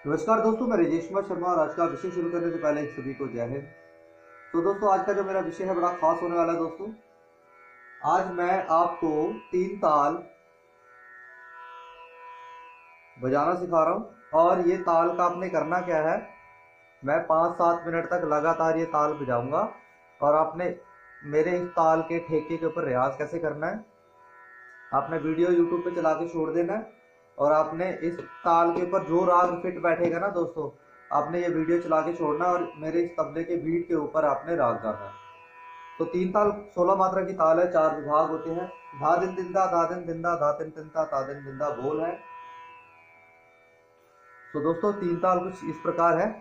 नमस्कार दोस्तों, मैं राजेश शर्मा और आज का विषय शुरू करने से पहले सभी को जय हिंद। तो दोस्तों, आज का जो मेरा विषय है बड़ा खास होने वाला है। दोस्तों, आज मैं आपको 3 ताल बजाना सिखा रहा हूँ और ये ताल का आपने करना क्या है, मैं 5-7 मिनट तक लगातार ये ताल बजाऊंगा और आपने मेरे इस ताल के ठेके के ऊपर रियाज कैसे करना है, आपने वीडियो यूट्यूब पे चला के छोड़ देना है और आपने इस ताल के ऊपर जो राग फिट बैठेगा ना दोस्तों, आपने ये वीडियो चला के छोड़ना और मेरे इस तबले के बीट के ऊपर आपने राग गाना है। तो 3 ताल 16 मात्रा की ताल है, 4 विभाग होते हैं। धा दिन दिंदा, धा दिन दिंदा, धा दिन दिंदा, धा दिन दिंदा बोल है। तो दोस्तों, 3 ताल कुछ इस प्रकार है।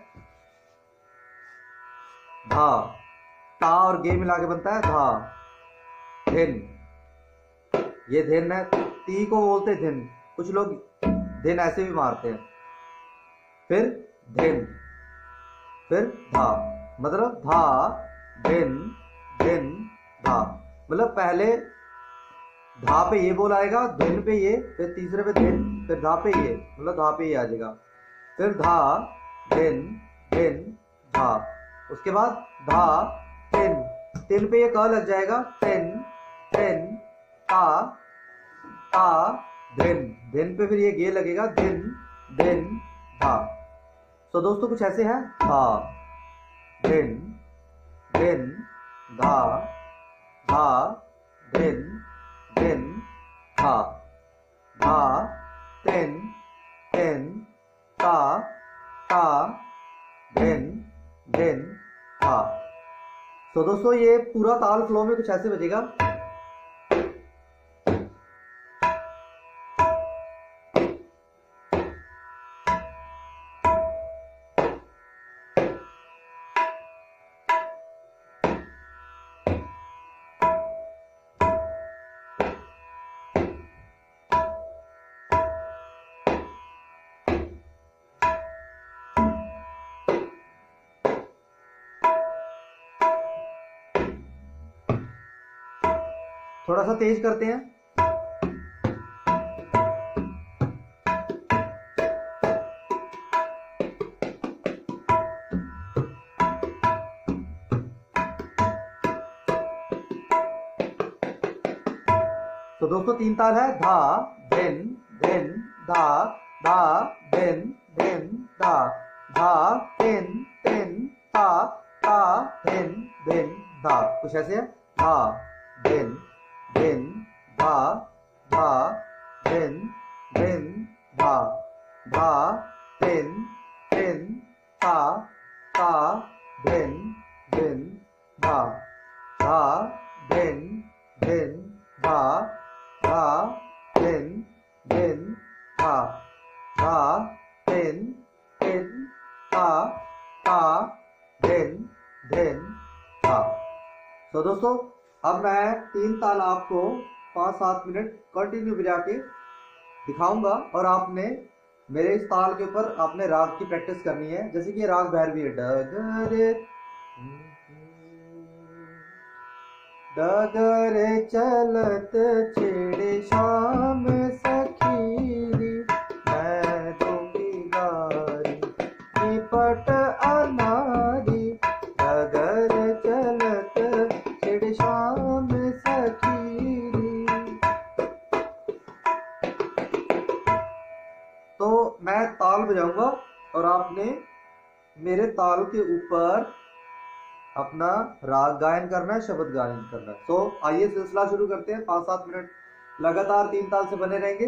धा, ता और गे मिला के बनता है धा। धिन, ये धिन है, ती को बोलते धिन, कुछ लोग धिन ऐसे भी मारते हैं। फिर धिन, फिर धा, मतलब धा धिन धिन धा। मतलब पहले धा पे ये बोल आएगा, धिन पे ये, फिर तीसरे पे धिन, फिर धा पे ये, मतलब धा पे ये आ जाएगा। फिर धा धिन धिन धा, उसके बाद धा तिन, तिन पे ये क लग जाएगा, तिन तिन ता ता धिन, धिन पे फिर ये गे लगेगा, धिन धिन धा। तो दोस्तों कुछ ऐसे है, धा धिन धिन धा, धा धिन धिन धा, धा तिन तिन ता ता धिन धिन धा। तो दोस्तों, ये पूरा ताल फ्लो में कुछ ऐसे बजेगा। थोड़ा सा तेज करते हैं। तो दोस्तों, 3 ताल है, धा धिन धिन धा, धा धिन धिन धा, धा तिन तिन ता ता धिन धिन धा। कुछ ऐसे है, धा धिन धिन धा, धा धिन धिन धा, धा तिन तिन ता ता धिन धिन धा, धा धिन धिन धा, धा तिन तिन धा, धा तिन तिन ता ता धिन धिन धा। तो दोस्तों, अब मैं 3 ताल आपको 5-7 मिनट कंटिन्यू बजा के दिखाऊंगा और आपने मेरे इस ताल के ऊपर आपने राग की प्रैक्टिस करनी है। जैसे कि ये राग भैरवी है, डगरे डगरे चलत छेड़े शाम सखीरी, मैं दूंगी गारी निपट अनारी, डगर चलत छेड़े शाम सखीरी। तो मैं ताल बजाऊंगा और आपने मेरे ताल के ऊपर अपना राग गायन करना है, शब्द गायन करना है। तो आइए सिलसिला शुरू करते हैं। 5-7 मिनट लगातार 3 ताल से बने रहेंगे।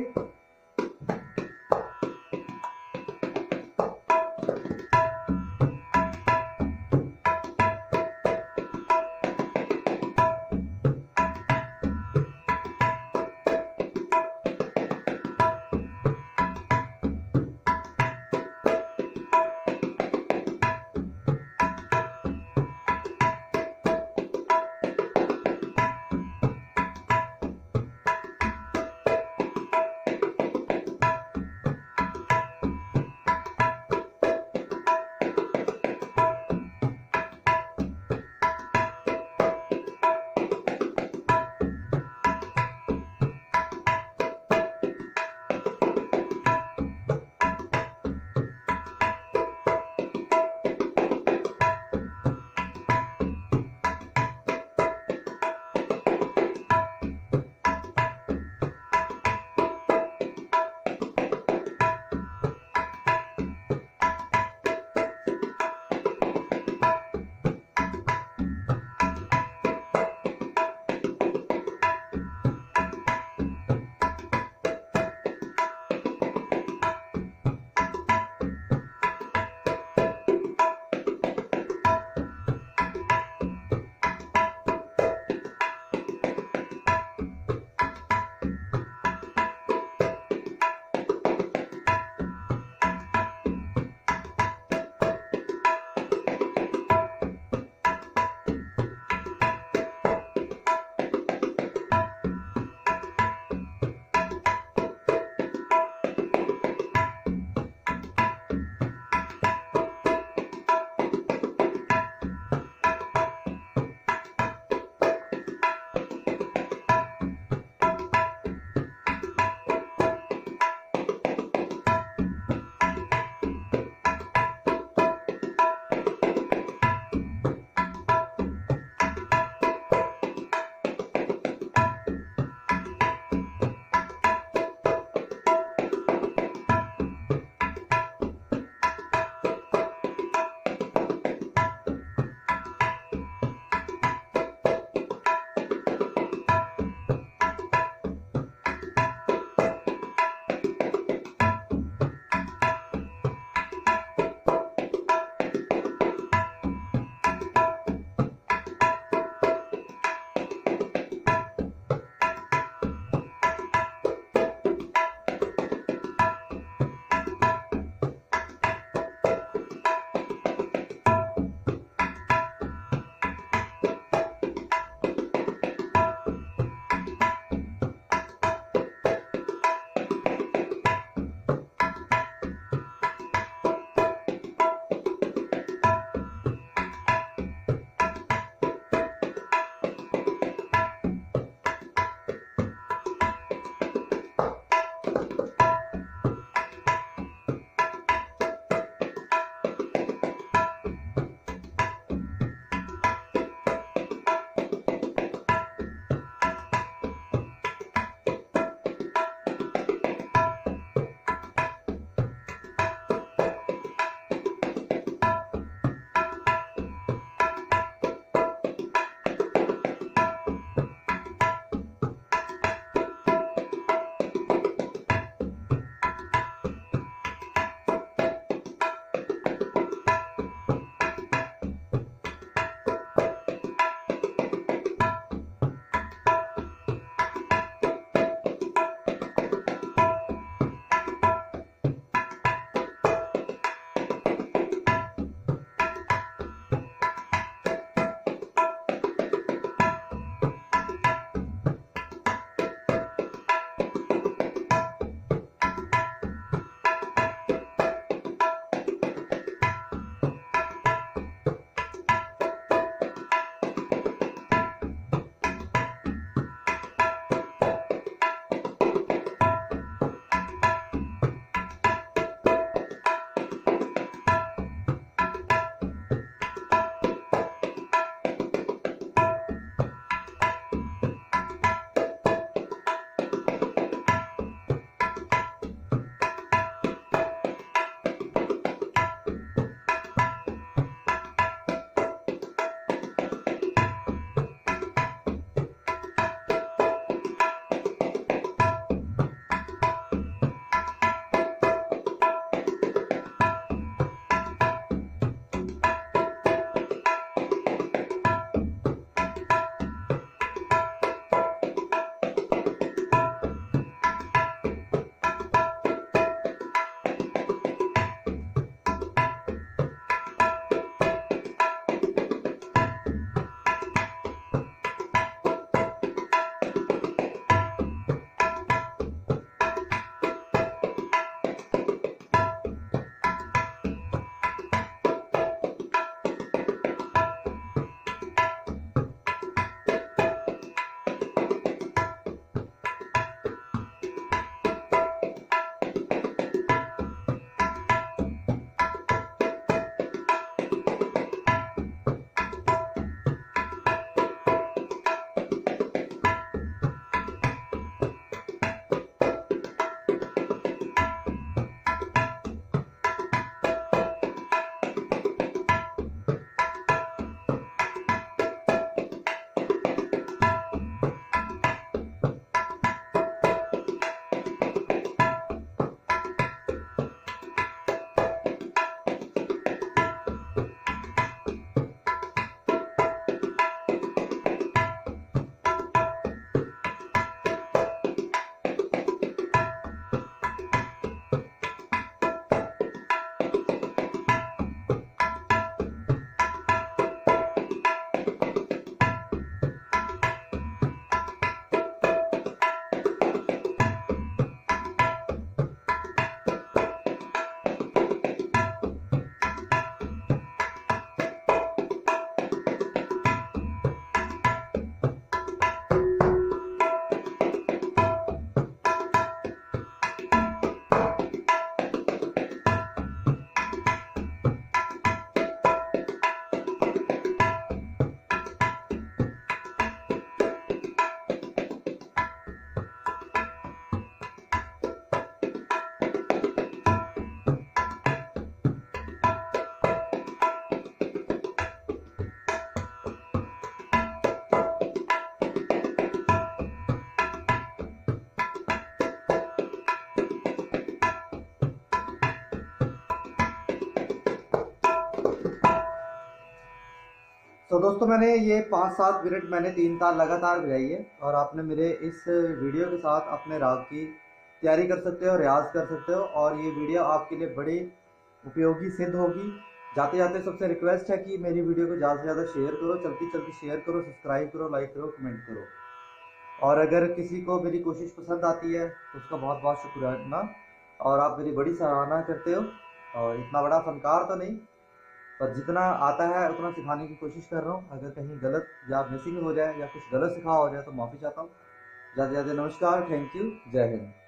तो दोस्तों मैंने ये 5-7 मिनट मैंने 3 तार लगातार बजाई है, और आपने मेरे इस वीडियो के साथ अपने राग की तैयारी कर सकते हो, रियाज कर सकते हो, और ये वीडियो आपके लिए बड़ी उपयोगी सिद्ध होगी। जाते जाते सबसे रिक्वेस्ट है कि मेरी वीडियो को ज़्यादा से ज़्यादा शेयर करो, चलती चलती शेयर करो, सब्सक्राइब करो, लाइक करो, कमेंट करो। और अगर किसी को मेरी कोशिश पसंद आती है तो उसका बहुत बहुत शुक्राना, और आप मेरी बड़ी सराहना करते हो। और इतना बड़ा फनकार तो नहीं, पर जितना आता है उतना सिखाने की कोशिश कर रहा हूँ। अगर कहीं गलत या मिसिंग हो जाए या कुछ गलत सिखा हो जाए तो माफ़ी चाहता हूँ। ज़्यादा ज़्यादा नमस्कार, थैंक यू, जय हिंद।